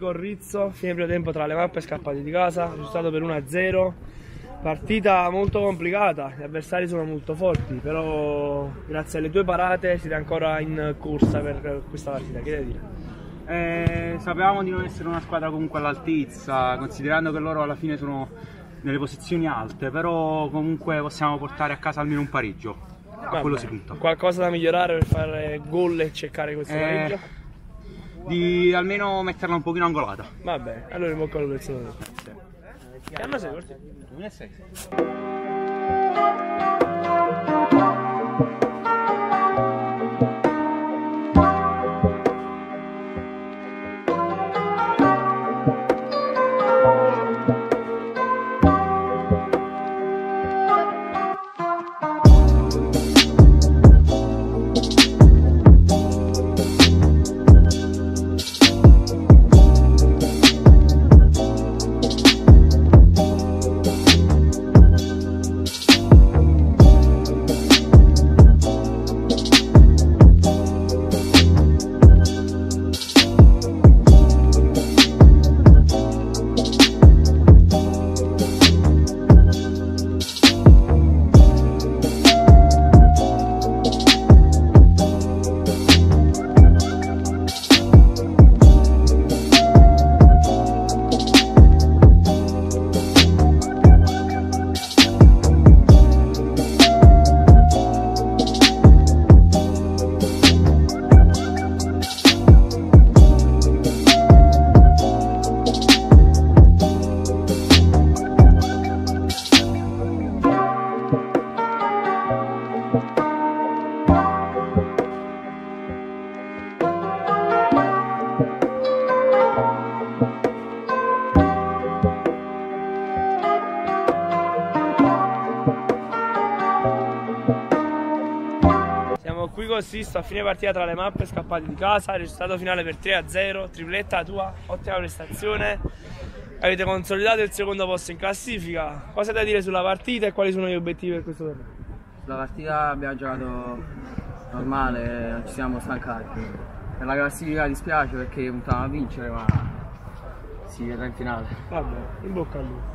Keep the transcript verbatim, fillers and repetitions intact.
con Rizzo, fine primo tempo tra le mappe, scappati di casa, risultato per uno a zero. Partita molto complicata, gli avversari sono molto forti, però grazie alle tue parate siete ancora in corsa per questa partita. Che devi dire? Eh, sapevamo di non essere una squadra comunque all'altezza, considerando che loro alla fine sono nelle posizioni alte, però comunque possiamo portare a casa almeno un pareggio. A Vabbè, quello si punta. Qualcosa da migliorare per fare gol e cercare questo Eh, pareggio? Di almeno metterla un pochino angolata. Va bene, allora in bocca al lupo per il secondo tempo. Che anno sei? duemilasei. Qui con Sisto a fine partita tra le mappe, scappati di casa, risultato finale per tre a zero, tripletta tua, ottima prestazione, avete consolidato il secondo posto in classifica. Cosa da dire sulla partita e quali sono gli obiettivi per questo torneo? Sulla partita abbiamo giocato normale, non ci siamo stancati. Per la classifica dispiace perché puntavamo a vincere, ma si vedrà in finale. Vabbè, in bocca al lupo.